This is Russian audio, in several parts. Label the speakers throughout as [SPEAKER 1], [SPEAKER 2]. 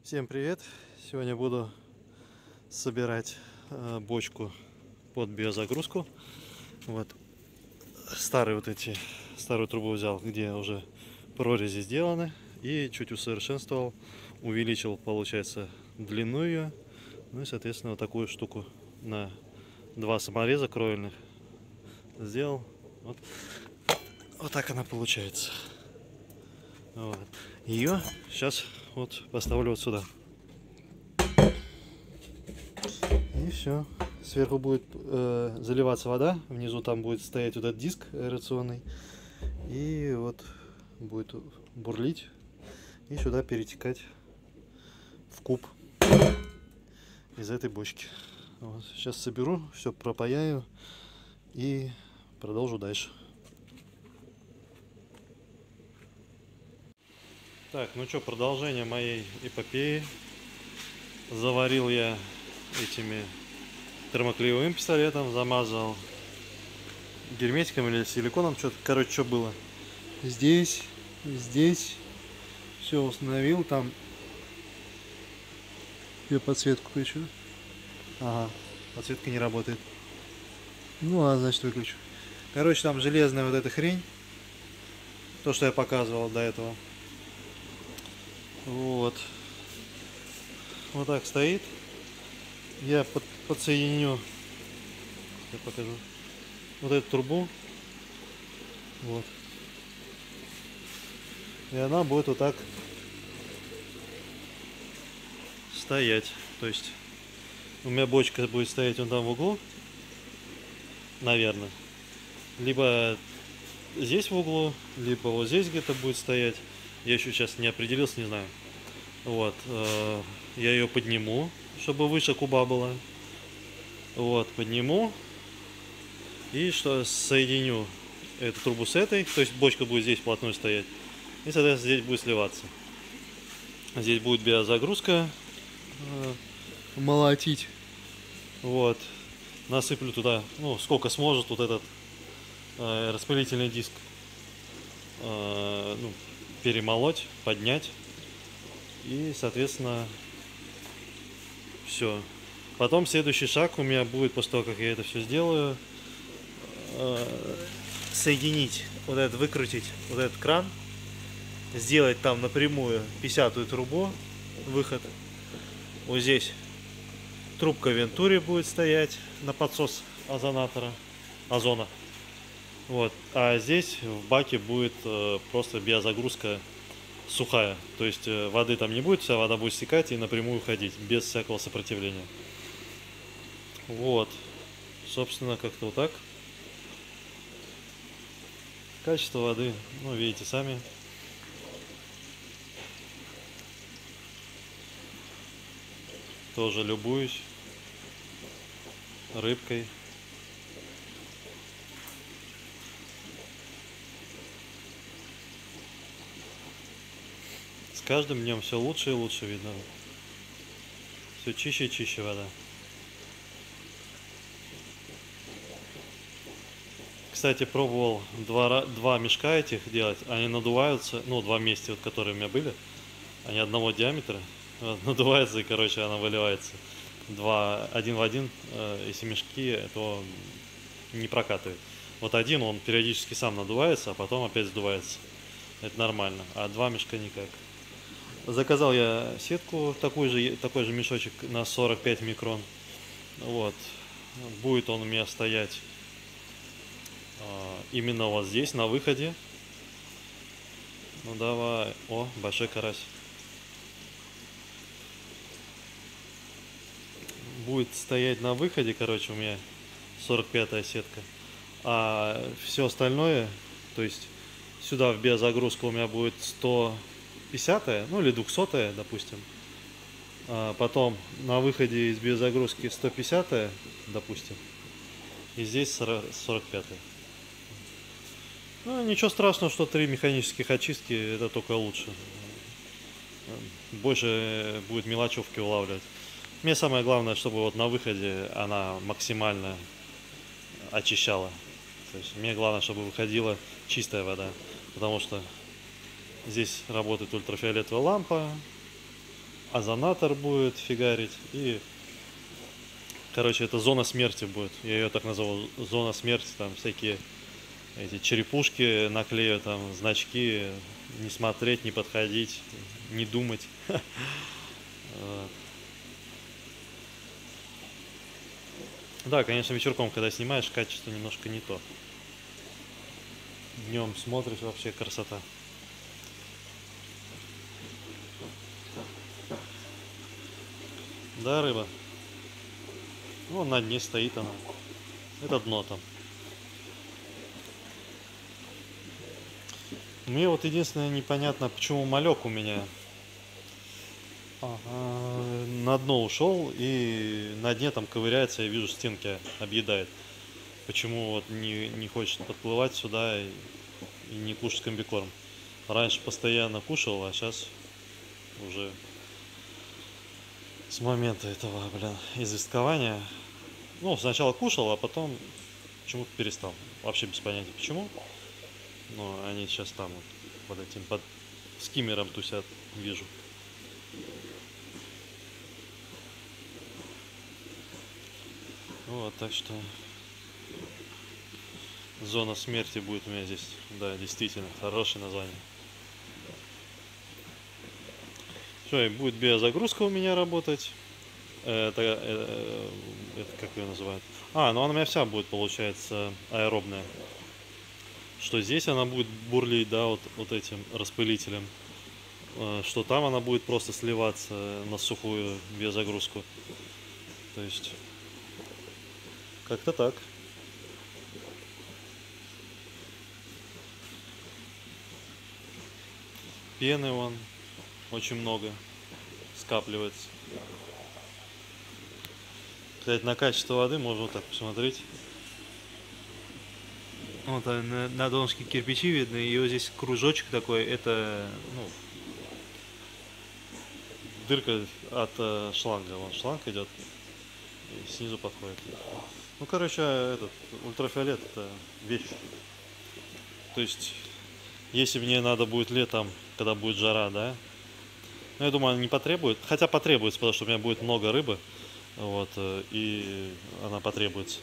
[SPEAKER 1] Всем привет! Сегодня буду собирать бочку под биозагрузку. Вот старую трубу взял, где уже прорези сделаны, и чуть усовершенствовал, увеличил, получается, длину ее. Ну и, соответственно, вот такую штуку на 2 самореза кровельных сделал. Вот так она получается. Вот. Ее сейчас вот поставлю вот сюда. И все. Сверху будет заливаться вода, внизу там будет стоять вот этот диск аэрационный, и вот будет бурлить и сюда перетекать в куб из этой бочки. Вот. Сейчас соберу, все пропаяю и продолжу дальше. Так, ну что, продолжение моей эпопеи. Заварил я этими термоклеевым пистолетом, замазал герметиком или силиконом, что-то, короче, что было. Здесь все установил, там я подсветку включу. Ага, подсветка не работает. Ну ладно, значит выключу. Короче, там железная вот эта хрень, то, что я показывал до этого. Вот так стоит. Я подсоединю, я покажу, вот эту трубу. Вот. И она будет вот так стоять. То есть у меня бочка будет стоять вон там в углу, наверное. Либо здесь в углу, либо вот здесь где-то будет стоять. Я еще сейчас не определился, не знаю. Вот. Я ее подниму, чтобы выше куба была. Вот, подниму. И что, соединю эту трубу с этой. То есть бочка будет здесь вплотную стоять. И, соответственно, здесь будет сливаться. Здесь будет биозагрузка молотить. Вот. Насыплю туда, ну, сколько сможет вот этот распылительный диск ну, перемолоть, поднять. И, соответственно, все. Потом следующий шаг у меня будет, после того, как я это все сделаю, соединить, вот этот, выкрутить вот этот кран, сделать там напрямую 50-ю трубу, выход. Вот здесь трубка Вентури будет стоять на подсос озона. Вот. А здесь в баке будет просто биозагрузка сухая. То есть воды там не будет, вся вода будет стекать и напрямую ходить, без всякого сопротивления. Вот. Собственно, как-то вот так. Качество воды, ну, видите сами. Тоже любуюсь рыбкой. С каждым днем все лучше и лучше видно. Все чище и чище вода. Кстати, пробовал два мешка этих делать. Они надуваются, ну, два вместе, вот, которые у меня были. Они одного диаметра. Вот, надувается и, короче, она выливается. Один в один, если мешки, то не прокатывает. Вот один, он периодически сам надувается, а потом опять сдувается. Это нормально. А два мешка никак. Заказал я сетку, такой же мешочек на 45 микрон. Вот. Будет он у меня стоять именно вот здесь, на выходе. Ну давай. О, большой карась. Будет стоять на выходе, короче, у меня 45-я сетка. А все остальное, то есть сюда в биозагрузку у меня будет 150-я, ну или 200-я, допустим. А потом на выходе из биозагрузки 150-я, допустим. И здесь 45-я. Ну, ничего страшного, что 3 механических очистки, это только лучше. Больше будет мелочевки улавливать. Мне самое главное, чтобы вот на выходе она максимально очищала. То есть мне главное, чтобы выходила чистая вода. Потому что здесь работает ультрафиолетовая лампа. озонатор будет фигарить. И, короче, это зона смерти будет. Я ее так назову. Зона смерти. Там всякие эти черепушки наклею, там значки. Не смотреть, не подходить, не думать. Да, конечно, вечерком, когда снимаешь, качество немножко не то. Днем смотришь, вообще красота. Да, рыба. Ну, на дне стоит она. Это дно там. Мне вот единственное непонятно, почему малек у меня на дно ушел и на дне там ковыряется, я вижу, стенки объедает. Почему вот не хочет подплывать сюда и не кушать комбикорм. Раньше постоянно кушал, а сейчас уже с момента этого, блин, известкования. Ну, сначала кушал, а потом почему-то перестал. Вообще без понятия почему. Но они сейчас там вот под этим, под скиммером тусят, вижу. Вот, так что зона смерти будет у меня здесь. Да, действительно, хорошее название. Все, и будет биозагрузка у меня работать. Это как ее называют? Ну она у меня вся будет, получается, аэробная. Что здесь она будет бурлить, да, вот этим распылителем. Что там она будет просто сливаться на сухую биозагрузку. То есть, как-то так. Пены вон очень много скапливается. Кстати, на качество воды можно вот так посмотреть. Вот на донышке кирпичи видно, и вот здесь кружочек такой, это, ну, дырка от шланга. Вон шланг идет и снизу подходит. Ну, короче, этот ультрафиолет это вещь. То есть, если мне надо будет летом, когда будет жара, да, ну, я думаю, она не потребует. Хотя потребуется, потому что у меня будет много рыбы. Вот, и она потребуется.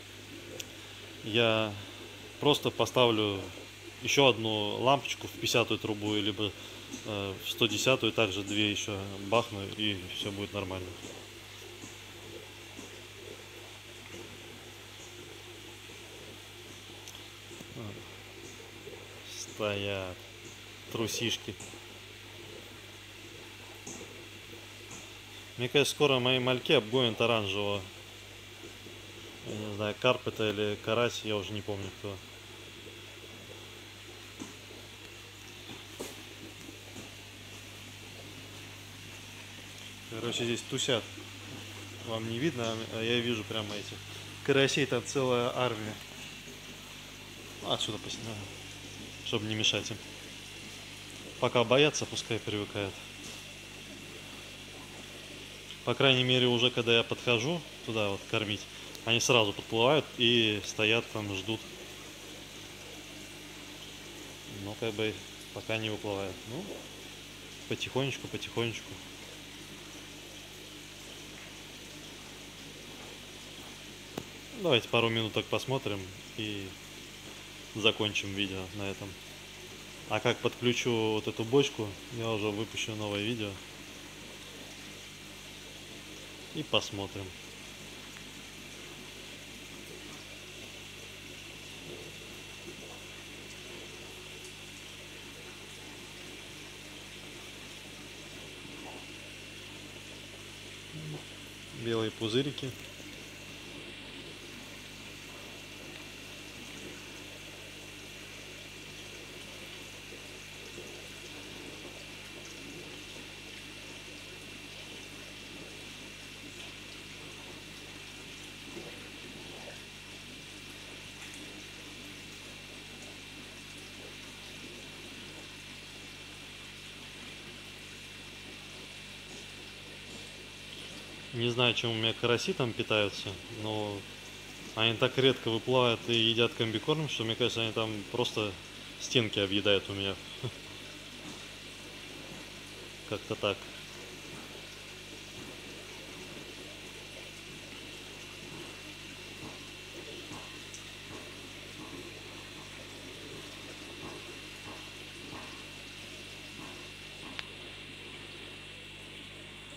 [SPEAKER 1] Я просто поставлю еще одну лампочку в 50-ю трубу, либо в 110-ю, также две еще бахну, и все будет нормально. Стоят трусишки. Мне кажется, скоро мои мальки обгонят оранжевого. Я не знаю, карп это или карась, я уже не помню кто. Короче, здесь тусят. Вам не видно, а я вижу прямо эти карасей, там целая армия. Отсюда поснимаю, чтобы не мешать им. Пока боятся, пускай привыкают. По крайней мере, уже когда я подхожу туда вот кормить, они сразу подплывают и стоят там, ждут. Ну, как бы, пока не выплывают. Ну, потихонечку, потихонечку. Давайте пару минуток посмотрим и закончим видео на этом. А как подключу вот эту бочку, я уже выпущу новое видео. И посмотрим. Белые пузырики. Не знаю, чем у меня караси там питаются, но они так редко выплывают и едят комбикорм, что мне кажется, они там просто стенки объедают у меня. Как-то так.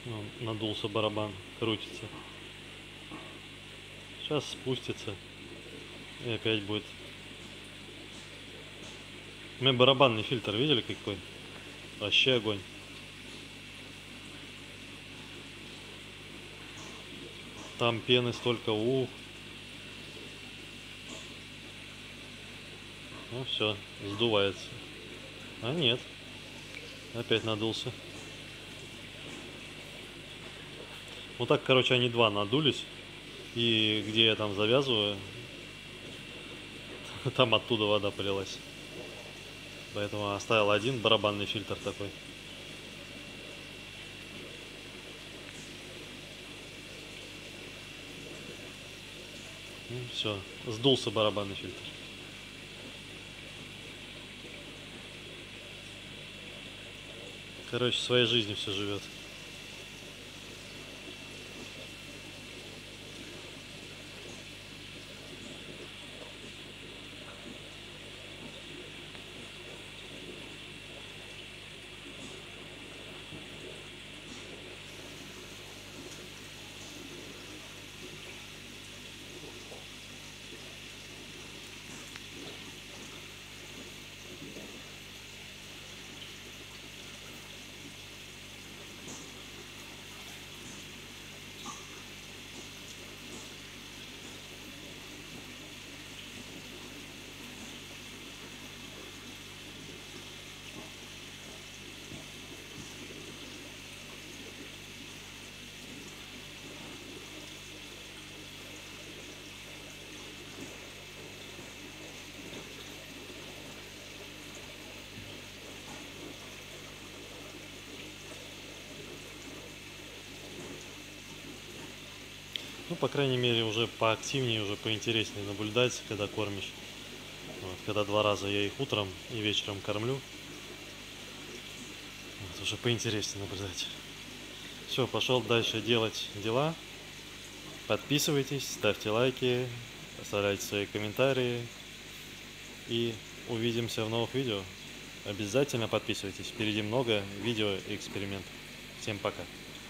[SPEAKER 1] Надулся барабан, крутится. Сейчас спустится. И опять будет. У меня барабанный фильтр, видели какой? Вообще огонь. Там пены столько, ух. Ну все, сдувается. А нет. Опять надулся. Вот так, короче, они два надулись. И где я там завязываю, там оттуда вода полилась. Поэтому оставил один барабанный фильтр такой. Ну, все, сдулся барабанный фильтр. Короче, своей жизнью все живет. Ну, по крайней мере, уже поактивнее, уже поинтереснее наблюдать, когда кормишь. Вот, когда 2 раза я их утром и вечером кормлю, вот, уже поинтереснее наблюдать. Все, пошел дальше делать дела. Подписывайтесь, ставьте лайки, оставляйте свои комментарии. И увидимся в новых видео. Обязательно подписывайтесь. Впереди много видео и экспериментов. Всем пока.